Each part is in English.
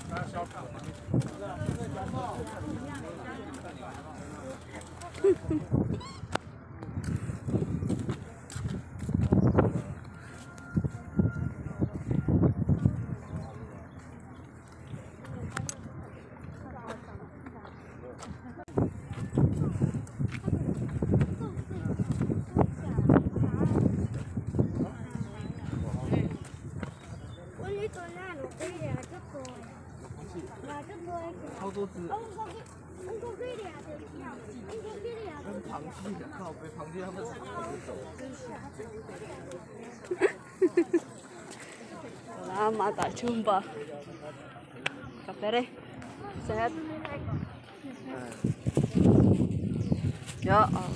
超多只。跟螃蟹靠背，螃蟹他们是跑着走。 Salamat at jumpa. Kapere. Sehat. Ya Allah.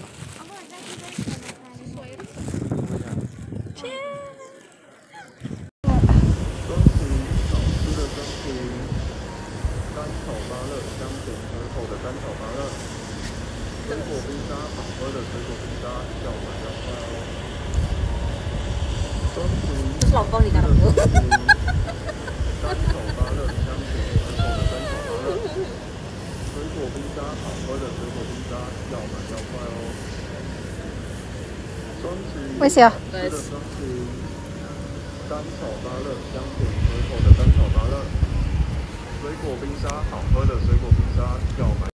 甘草芭乐香甜可口的甘草芭乐，水果冰沙好喝的水果冰沙，要买要快哦。双十一这是老公你干的不？ 甘草芭乐香甜可口的甘草芭乐，水果冰沙好喝的水果冰沙，要买要快哦。双十一为啥？ 是的双十一，甘草芭乐香甜可口的甘草芭乐。水果冰沙好喝的水果冰沙，要买